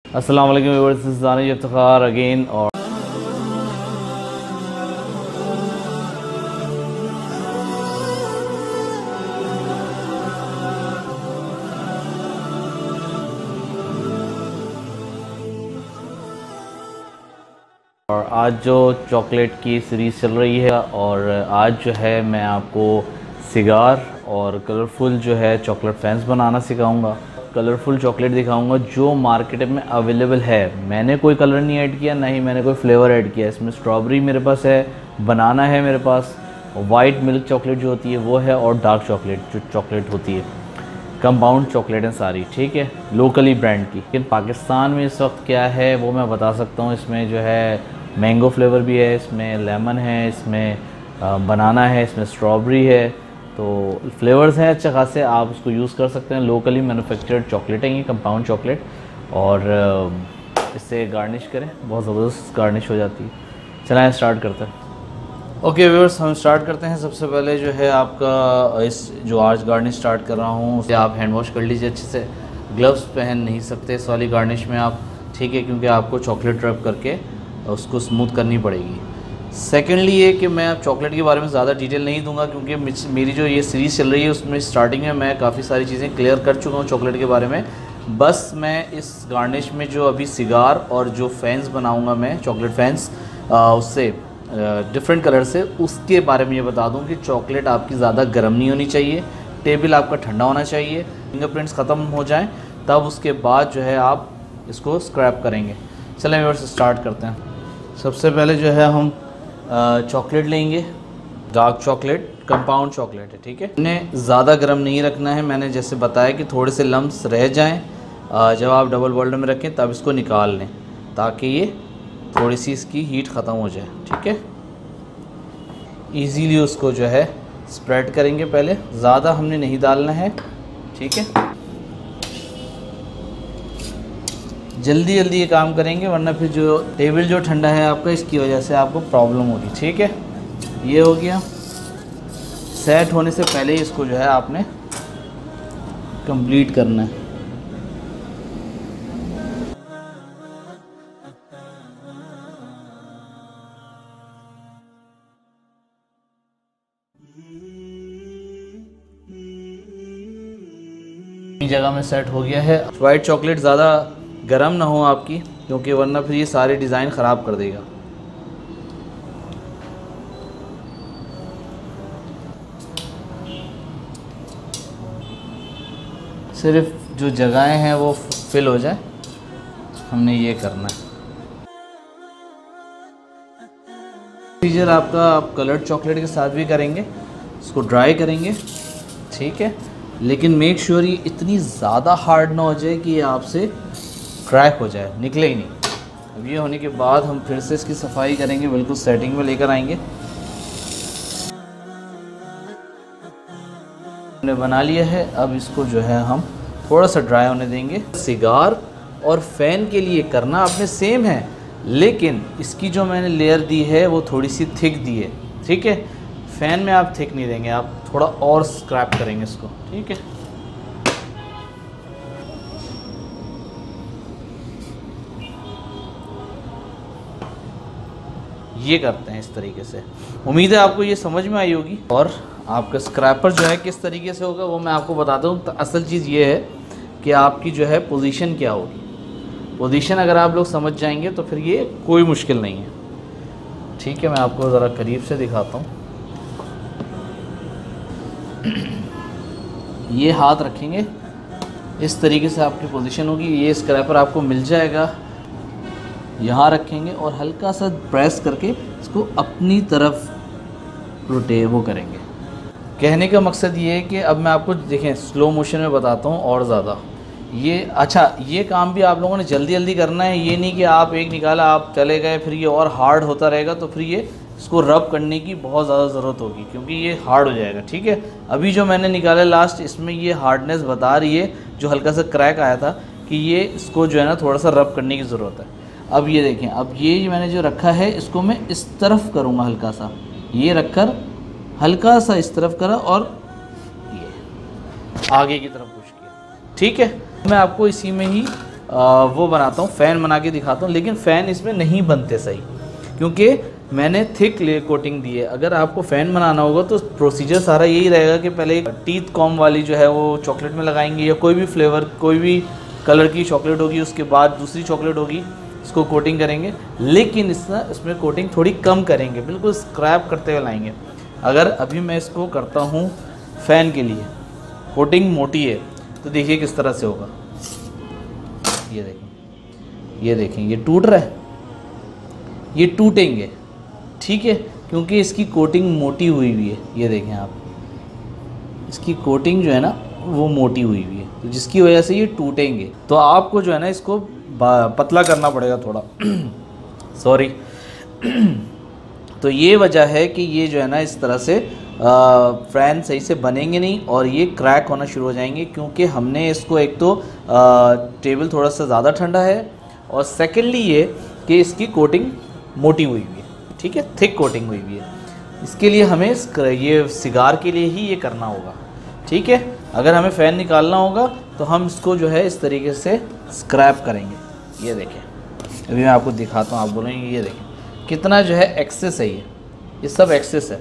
अस्सलाम वालेकुम viewers, this is Danish Iftikhar again. और आज जो चॉकलेट की सीरीज़ चल रही है और आज जो है मैं आपको सिगार और कलरफुल जो है चॉकलेट फैंस बनाना सिखाऊंगा। कलरफुल चॉकलेट दिखाऊंगा जो मार्केट में अवेलेबल है। मैंने कोई कलर नहीं ऐड किया, ना ही मैंने कोई फ्लेवर ऐड किया। इसमें स्ट्रॉबेरी मेरे पास है, बनाना है मेरे पास, वाइट मिल्क चॉकलेट जो होती है वो है, और डार्क चॉकलेट जो चॉकलेट होती है, कंपाउंड चॉकलेट है सारी, ठीक है, लोकली ब्रांड की। लेकिन पाकिस्तान में इस वक्त क्या है वो मैं बता सकता हूँ। इसमें जो है मैंगो फ्लेवर भी है, इसमें लेमन है, इसमें बनाना है, इसमें स्ट्रॉबेरी है। तो फ्लेवर्स हैं अच्छे खासे, आप उसको यूज़ कर सकते हैं। लोकली मैन्युफैक्चर्ड चॉकलेट है ये, कंपाउंड चॉकलेट। और इससे गार्निश करें, बहुत ज़बरदस्त गार्निश हो जाती है। चलाएं स्टार्ट करते हैं। ओके व्यूअर्स, हम स्टार्ट करते हैं। सबसे पहले जो है आपका इस जो आज गार्निश स्टार्ट कर रहा हूँ उसे आप हैंड वॉश कर लीजिए अच्छे से। ग्लव्स पहन नहीं सकते इस वाली गार्निश में आप, ठीक है, क्योंकि आपको चॉकलेट रब करके उसको स्मूथ करनी पड़ेगी। सेकेंडली ये कि मैं अब चॉकलेट के बारे में ज़्यादा डिटेल नहीं दूंगा, क्योंकि मेरी जो ये सीरीज़ चल रही है उसमें स्टार्टिंग में मैं काफ़ी सारी चीज़ें क्लियर कर चुका हूँ चॉकलेट के बारे में। बस मैं इस गार्निश में जो अभी सिगार और जो फैंस बनाऊंगा मैं, चॉकलेट फैंस, उससे डिफरेंट कलर से, उसके बारे में ये बता दूँ कि चॉकलेट आपकी ज़्यादा गर्म नहीं होनी चाहिए, टेबल आपका ठंडा होना चाहिए, फिंगरप्रिंट्स ख़त्म हो जाएँ, तब उसके बाद जो है आप इसको स्क्रैप करेंगे। चलें व्यूअर्स स्टार्ट करते हैं। सबसे पहले जो है हम चॉकलेट लेंगे, डार्क चॉकलेट, कंपाउंड चॉकलेट है, ठीक है। इन्हें ज़्यादा गर्म नहीं रखना है, मैंने जैसे बताया कि थोड़े से लम्स रह जाएं जब आप डबल बॉइल्ड में रखें तब इसको निकाल लें, ताकि ये थोड़ी सी इसकी हीट ख़त्म हो जाए, ठीक है। इजीली उसको जो है स्प्रेड करेंगे, पहले ज़्यादा हमने नहीं डालना है, ठीक है। जल्दी जल्दी ये काम करेंगे, वरना फिर जो टेबल जो ठंडा है आपका, इसकी वजह से आपको प्रॉब्लम होगी, ठीक है। ये हो गया। सेट होने से पहले ही इसको जो है आपने कंप्लीट करना है। जगह में सेट हो गया है। वाइट चॉकलेट ज़्यादा गरम ना हो आपकी, क्योंकि वरना फिर ये सारे डिज़ाइन ख़राब कर देगा। सिर्फ जो जगहें हैं वो फिल हो जाए, हमने ये करना है। प्रोसीजर आपका आप कलर्ड चॉकलेट के साथ भी करेंगे, इसको ड्राई करेंगे, ठीक है, लेकिन मेक श्योर ये इतनी ज़्यादा हार्ड ना हो जाए कि ये आपसे क्रैक हो जाए, निकले ही नहीं। अब ये होने के बाद हम फिर से इसकी सफाई करेंगे, बिल्कुल सेटिंग में लेकर आएंगे। हमने बना लिया है, अब इसको जो है हम थोड़ा सा ड्राई होने देंगे। सिगार और फैन के लिए करना आपने सेम है, लेकिन इसकी जो मैंने लेयर दी है वो थोड़ी सी थिक दी है, ठीक है। फैन में आप थिक नहीं देंगे, आप थोड़ा और स्क्रैप करेंगे इसको, ठीक है। ये करते हैं इस तरीके से। उम्मीद है आपको ये समझ में आई होगी। और आपका स्क्रैपर जो है किस तरीके से होगा वो मैं आपको बताता हूँ। तो असल चीज़ ये है कि आपकी जो है पोजीशन क्या होगी। पोजीशन अगर आप लोग समझ जाएंगे तो फिर ये कोई मुश्किल नहीं है, ठीक है। मैं आपको ज़रा करीब से दिखाता हूँ। ये हाथ रखेंगे, इस तरीके से आपकी पोजीशन होगी। ये स्क्रैपर आपको मिल जाएगा, यहाँ रखेंगे और हल्का सा प्रेस करके इसको अपनी तरफ वो करेंगे। कहने का मकसद ये है कि अब मैं आपको देखें स्लो मोशन में बताता हूँ और ज़्यादा। ये अच्छा, ये काम भी आप लोगों ने जल्दी जल्दी करना है। ये नहीं कि आप एक निकाला आप चले गए, फिर ये और हार्ड होता रहेगा, तो फिर ये इसको रब करने की बहुत ज़्यादा ज़रूरत होगी, क्योंकि ये हार्ड हो जाएगा, ठीक है। अभी जो मैंने निकाला लास्ट, इसमें ये हार्डनेस बता रही है, जो हल्का सा क्रैक आया था, कि ये इसको जो है ना थोड़ा सा रब करने की ज़रूरत है। अब ये देखें, अब ये मैंने जो रखा है इसको मैं इस तरफ करूँगा, हल्का सा ये रखकर हल्का सा इस तरफ करा और ये आगे की तरफ पुश किया, ठीक है। मैं आपको इसी में ही वो बनाता हूँ, फ़ैन बना के दिखाता हूँ, लेकिन फ़ैन इसमें नहीं बनते सही क्योंकि मैंने थिक ले कोटिंग दी है। अगर आपको फ़ैन बनाना होगा तो प्रोसीजर सारा यही रहेगा कि पहले टीथ कॉम वाली जो है वो चॉकलेट में लगाएंगे, या कोई भी फ्लेवर कोई भी कलर की चॉकलेट होगी, उसके बाद दूसरी चॉकलेट होगी, इसको कोटिंग करेंगे। लेकिन इसमें कोटिंग थोड़ी कम करेंगे, बिल्कुल स्क्रैप करते हुए लाएंगे। अगर अभी मैं इसको करता हूँ फ़ैन के लिए, कोटिंग मोटी है, तो देखिए किस तरह से होगा। ये देखें, ये देखें, ये टूट रहा है, ये टूटेंगे, ठीक है, क्योंकि इसकी कोटिंग मोटी हुई हुई है। ये देखें आप, इसकी कोटिंग जो है ना वो मोटी हुई हुई है, तो जिसकी वजह से ये टूटेंगे। तो आपको जो है ना इसको पतला करना पड़ेगा थोड़ा सॉरी तो ये वजह है कि ये जो है ना इस तरह से फ़ैन सही से बनेंगे नहीं और ये क्रैक होना शुरू हो जाएंगे, क्योंकि हमने इसको एक तो टेबल थोड़ा सा ज़्यादा ठंडा है, और सेकेंडली ये कि इसकी कोटिंग मोटी हुई हुई है, ठीक है, थिक कोटिंग हुई हुई है। इसके लिए हमें ये सिगार के लिए ही ये करना होगा, ठीक है। अगर हमें फ़ैन निकालना होगा तो हम इसको जो है इस तरीके से स्क्रैप करेंगे। ये देखें, अभी मैं आपको दिखाता हूँ, आप बोलेंगे ये देखें कितना जो है एक्सेस है, ये सब एक्सेस है।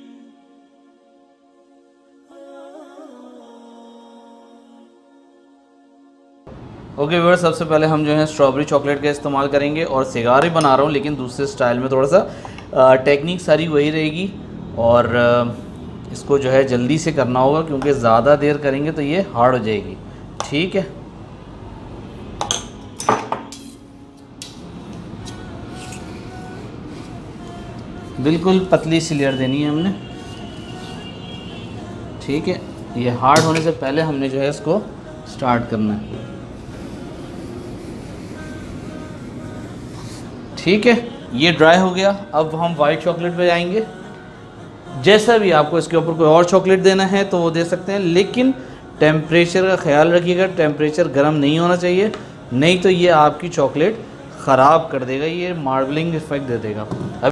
ओके व्यूअर्स, सबसे पहले हम जो है स्ट्रॉबेरी चॉकलेट का इस्तेमाल करेंगे, और सिगार ही बना रहा हूँ लेकिन दूसरे स्टाइल में, थोड़ा सा टेक्निक सारी वही रहेगी, और इसको जो है जल्दी से करना होगा क्योंकि ज़्यादा देर करेंगे तो ये हार्ड हो जाएगी, ठीक है। बिल्कुल पतली सी लेयर देनी है हमने, ठीक है। ये हार्ड होने से पहले हमने जो है इसको स्टार्ट करना है, ठीक है। ये ड्राई हो गया, अब हम वाइट चॉकलेट पे जाएंगे। जैसा भी आपको इसके ऊपर कोई और चॉकलेट देना है तो वो दे सकते हैं, लेकिन टेम्परेचर का ख्याल रखिएगा, टेम्परेचर गर्म नहीं होना चाहिए, नहीं तो ये आपकी चॉकलेट ख़राब कर देगा, ये मार्बलिंग इफेक्ट दे देगा। अब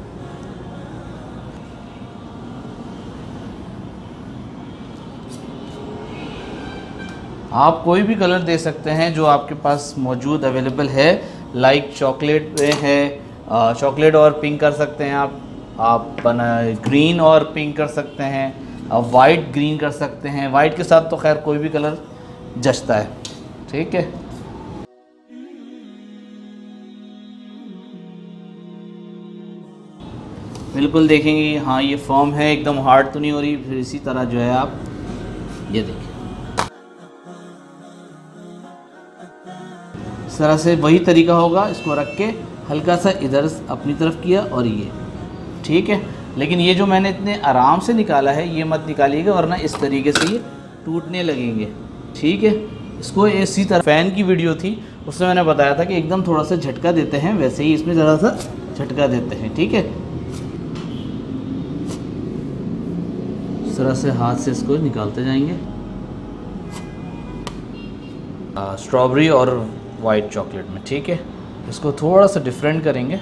आप कोई भी कलर दे सकते हैं जो आपके पास मौजूद अवेलेबल है, लाइक चॉकलेट में है, चॉकलेट और पिंक कर सकते हैं आप ग्रीन और पिंक कर सकते हैं, आप वाइट ग्रीन कर सकते हैं। वाइट के साथ तो खैर कोई भी कलर जचता है, ठीक है। बिल्कुल देखेंगे, हाँ ये फर्म है, एकदम हार्ड तो नहीं हो रही। फिर इसी तरह जो है आप ये देखिए, इस तरह से वही तरीका होगा। इसको रख के हल्का सा इधर अपनी तरफ किया और ये, ठीक है। लेकिन ये जो मैंने इतने आराम से निकाला है ये मत निकालिएगा, वरना इस तरीके से ये टूटने लगेंगे, ठीक है। इसको इसी तरह फ़ैन की वीडियो थी, उसमें मैंने बताया था कि एकदम थोड़ा सा झटका देते हैं, वैसे ही इसमें ज़रा सा झटका देते हैं, ठीक है। इस तरह से हाथ से इसको निकालते जाएंगे। स्ट्रॉबेरी और वाइट चॉकलेट में, ठीक है। इसको थोड़ा सा डिफरेंट करेंगे।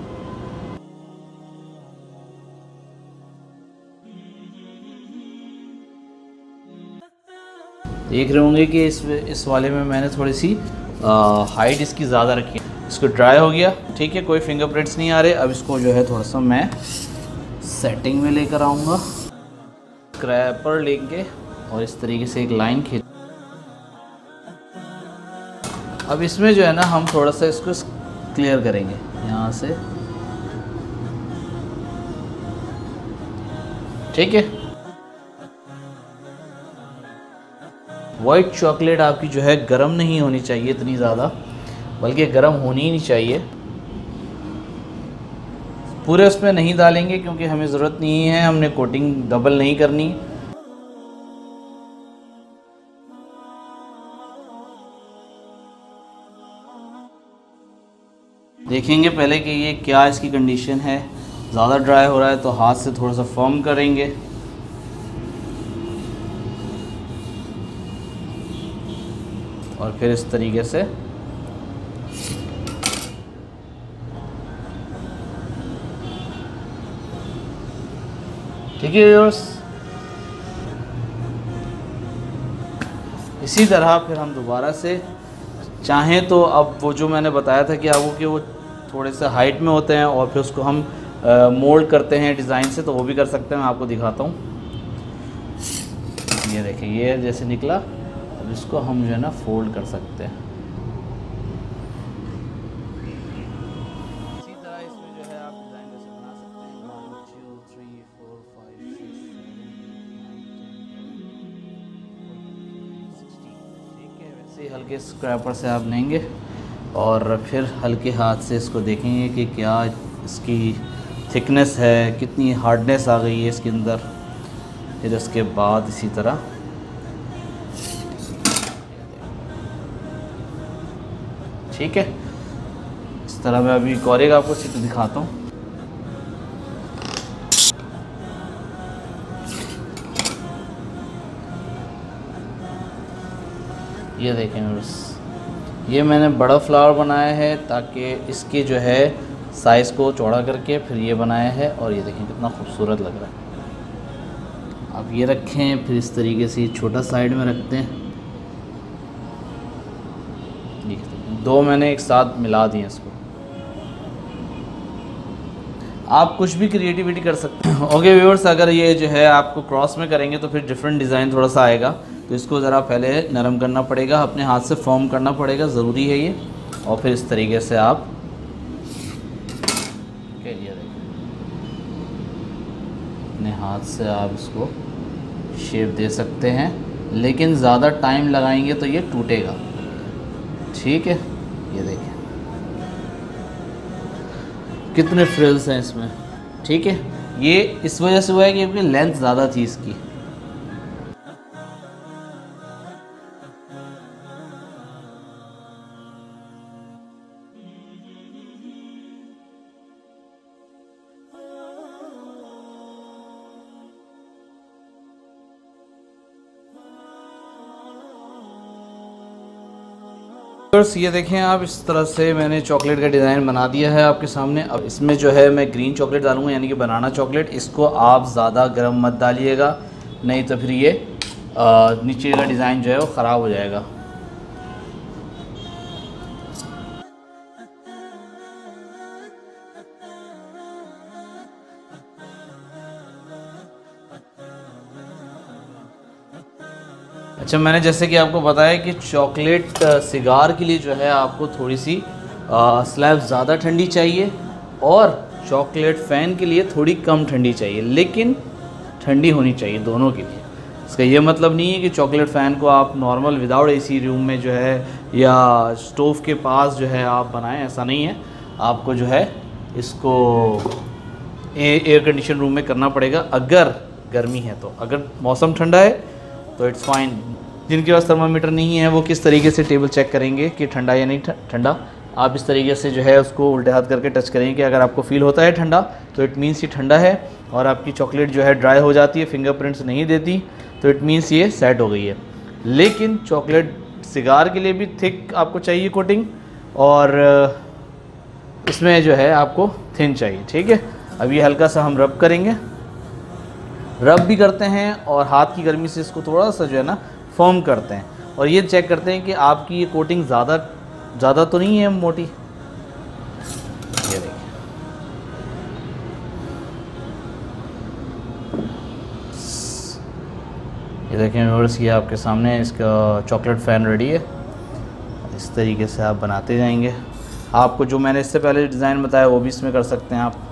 देख रहे होंगे कि इस वाले में मैंने थोड़ी सी हाइट इसकी ज़्यादा रखी है। इसको ड्राई हो गया, ठीक है, कोई फिंगरप्रिंट्स नहीं आ रहे। अब इसको जो है थोड़ा सा मैं सेटिंग में लेकर आऊँगा, स्क्रैपर लेंगे और इस तरीके से एक लाइन खींच। अब इसमें जो है ना हम थोड़ा सा इसको क्लियर करेंगे यहाँ से, ठीक है। वाइट चॉकलेट आपकी जो है गरम नहीं होनी चाहिए इतनी ज़्यादा, बल्कि गरम होनी ही नहीं चाहिए। पूरे उसमें नहीं डालेंगे क्योंकि हमें ज़रूरत नहीं है, हमने कोटिंग डबल नहीं करनी। देखेंगे पहले कि ये क्या इसकी कंडीशन है। ज़्यादा ड्राई हो रहा है तो हाथ से थोड़ा सा फर्म करेंगे। और फिर इस तरीके से ठीक है व्यूअर्स। इसी तरह फिर हम दोबारा से चाहें तो अब वो जो मैंने बताया था कि आपको कि वो थोड़े से हाइट में होते हैं और फिर उसको हम मोल्ड करते हैं डिज़ाइन से, तो वो भी कर सकते हैं। मैं आपको दिखाता हूँ। ये देखिए, ये जैसे निकला, अब इसको हम जो है ना फोल्ड कर सकते हैं। इसी तरह इसमें जो है आप डिज़ाइन वैसे बना सकते हैं। 1 2 3 4 5 6 7 8 9 10 11 12 ठीक है, वैसे ही हल्के स्क्रैपर से आप लेंगे और फिर हल्के हाथ से इसको देखेंगे कि क्या इसकी थिकनेस है, कितनी हार्डनेस आ गई है इसके अंदर। फिर उसके बाद इसी तरह ठीक है, इस तरह मैं अभी एक और एक आपको चित्र दिखाता हूँ। ये देखें बस, ये मैंने बड़ा फ्लावर बनाया है ताकि इसके जो है साइज़ को चौड़ा करके फिर ये बनाया है। और ये देखें कितना खूबसूरत लग रहा है। आप ये रखें, फिर इस तरीके से छोटा साइड में रखते हैं। ये दो मैंने एक साथ मिला दिए इसको। आप कुछ भी क्रिएटिविटी कर सकते हैं। ओके व्यूअर्स, अगर ये जो है आपको क्रॉस में करेंगे तो फिर डिफरेंट डिज़ाइन थोड़ा सा आएगा, तो इसको ज़रा पहले नरम करना पड़ेगा, अपने हाथ से फॉर्म करना पड़ेगा, ज़रूरी है ये। और फिर इस तरीके से आप ये देखिए, अपने हाथ से आप इसको शेप दे सकते हैं, लेकिन ज़्यादा टाइम लगाएंगे तो ये टूटेगा। ठीक है, ये देखिए कितने फ्रिल्स हैं इसमें। ठीक है, ये इस वजह से हुआ है कि अपनी लेंथ ज़्यादा थी इसकी। ये देखें आप, इस तरह से मैंने चॉकलेट का डिज़ाइन बना दिया है आपके सामने। अब इसमें जो है मैं ग्रीन चॉकलेट डालूंगा, यानी कि बनाना चॉकलेट। इसको आप ज़्यादा गर्म मत डालिएगा, नहीं तो फिर ये नीचे का डिज़ाइन जो है वो ख़राब हो जाएगा। अच्छा, मैंने जैसे कि आपको बताया कि चॉकलेट सिगार के लिए जो है आपको थोड़ी सी स्लैब ज़्यादा ठंडी चाहिए और चॉकलेट फ़ैन के लिए थोड़ी कम ठंडी चाहिए, लेकिन ठंडी होनी चाहिए दोनों के लिए। इसका ये मतलब नहीं है कि चॉकलेट फ़ैन को आप नॉर्मल विदाउट एसी रूम में जो है या स्टोव के पास जो है आप बनाएं, ऐसा नहीं है। आपको जो है इसको एयर कंडीशन रूम में करना पड़ेगा अगर गर्मी है तो। अगर मौसम ठंडा है तो इट्स फाइन। जिनके पास थर्मामीटर नहीं है वो किस तरीके से टेबल चेक करेंगे कि ठंडा या नहीं ठंडा। आप इस तरीके से जो है उसको उल्टे हाथ करके टच करेंगे कि अगर आपको फील होता है ठंडा तो इट मीन्स ये ठंडा है, और आपकी चॉकलेट जो है ड्राई हो जाती है, फिंगरप्रिंट्स नहीं देती, तो इट मीन्स ये सेट हो गई है। लेकिन चॉकलेट सिगार के लिए भी थिक आपको चाहिए कोटिंग, और इसमें जो है आपको थिन चाहिए। ठीक है, अब ये हल्का सा हम रब करेंगे, रब भी करते हैं और हाथ की गर्मी से इसको थोड़ा सा जो है ना फॉर्म करते हैं, और ये चेक करते हैं कि आपकी ये कोटिंग ज़्यादा तो नहीं है मोटी। ये देखिए, ये देखें व्यूअर्स, ये आपके सामने इसका चॉकलेट फ़ैन रेडी है। इस तरीके से आप बनाते जाएंगे। आपको जो मैंने इससे पहले डिज़ाइन बताया वो भी इसमें कर सकते हैं आप।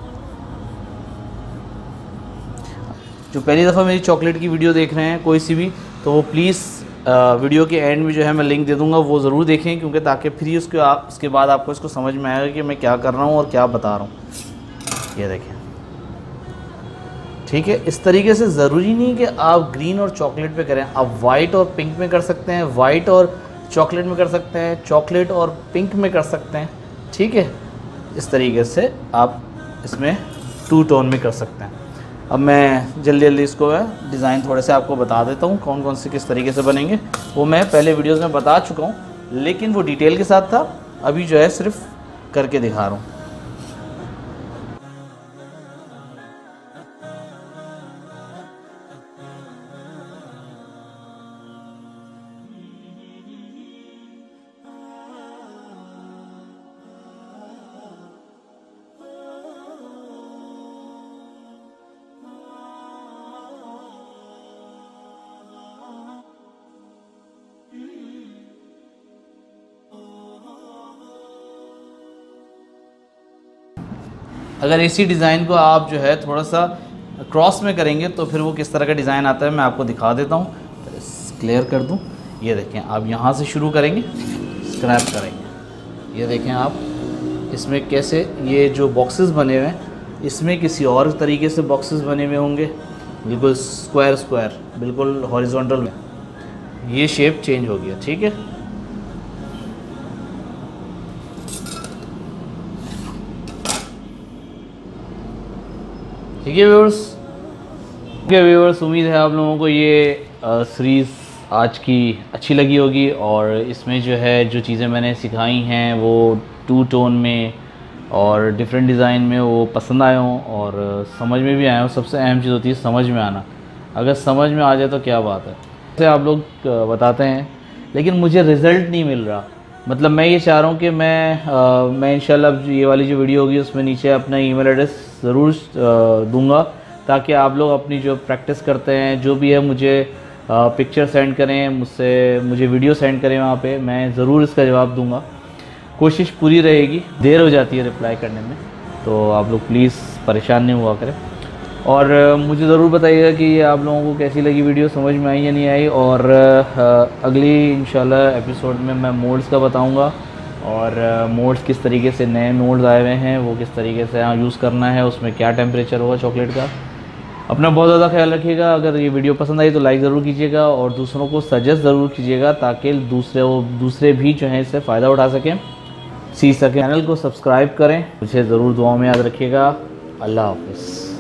जो पहली दफ़ा मेरी चॉकलेट की वीडियो देख रहे हैं कोई सी भी, तो वो प्लीज़ वीडियो के एंड में जो है मैं लिंक दे दूंगा, वो ज़रूर देखें, क्योंकि ताकि फिर उसके बाद आपको इसको समझ में आएगा कि मैं क्या कर रहा हूँ और क्या बता रहा हूँ। ये देखें, ठीक है। इस तरीके से ज़रूरी नहीं कि आप ग्रीन और चॉकलेट पे करें, आप वाइट और पिंक में कर सकते हैं, वाइट और चॉकलेट में कर सकते हैं, चॉकलेट और पिंक में कर सकते हैं। ठीक है, इस तरीके से आप इसमें 2 टोन में कर सकते हैं। अब मैं जल्दी इसको डिज़ाइन थोड़े से आपको बता देता हूँ कौन कौन से किस तरीके से बनेंगे। वो मैं पहले वीडियोस में बता चुका हूँ, लेकिन वो डिटेल के साथ था, अभी जो है सिर्फ करके दिखा रहा हूँ। अगर इसी डिज़ाइन को आप जो है थोड़ा सा क्रॉस में करेंगे तो फिर वो किस तरह का डिज़ाइन आता है मैं आपको दिखा देता हूँ। क्लियर कर दूँ, ये देखें आप यहाँ से शुरू करेंगे, स्क्रैप करेंगे, ये देखें आप इसमें कैसे ये जो बॉक्सेस बने हुए हैं इसमें किसी और तरीके से बॉक्सेस बने हुए होंगे, बिल्कुल स्क्वायर स्क्वायर, बिल्कुल हॉरिजॉन्टल में ये शेप चेंज हो गया। ठीक है, ठीक है व्यूअर्स। ओके व्यूअर्स, उम्मीद है आप लोगों को ये सीरीज़ आज की अच्छी लगी होगी और इसमें जो है जो चीज़ें मैंने सिखाई हैं वो 2 टोन में और डिफरेंट डिज़ाइन में वो पसंद आए हों और समझ में भी आए हों। सबसे अहम चीज़ होती है समझ में आना, अगर समझ में आ जाए तो क्या बात है। जैसे आप लोग बताते हैं लेकिन मुझे रिज़ल्ट नहीं मिल रहा, मतलब मैं ये चाह रहा हूँ कि मैं इंशाल्लाह ये वाली जो वीडियो होगी उसमें नीचे अपना ईमेल एड्रेस ज़रूर दूंगा ताकि आप लोग अपनी जो प्रैक्टिस करते हैं जो भी है मुझे पिक्चर सेंड करें, मुझे वीडियो सेंड करें, वहाँ पे मैं ज़रूर इसका जवाब दूंगा। कोशिश पूरी रहेगी, देर हो जाती है रिप्लाई करने में तो आप लोग प्लीज़ परेशान नहीं हुआ करें और मुझे ज़रूर बताइएगा कि आप लोगों को कैसी लगी वीडियो, समझ में आई या नहीं आई। और अगली इंशाल्लाह एपिसोड में मैं मोल्ड्स का बताऊंगा और मोल्ड्स किस तरीके से नए मोल्ड्स आए हुए हैं वो किस तरीके से यूज़ करना है, उसमें क्या टेम्परेचर होगा चॉकलेट का। अपना बहुत ज़्यादा ख्याल रखिएगा। अगर ये वीडियो पसंद आई तो लाइक ज़रूर कीजिएगा और दूसरों को सजेस्ट ज़रूर कीजिएगा ताकि दूसरे भी जो हैं इससे फ़ायदा उठा सकें, सीख सकें। चैनल को सब्सक्राइब करें, मुझे ज़रूर दुआओं में याद रखिएगा। अल्लाह हाफ़िज़।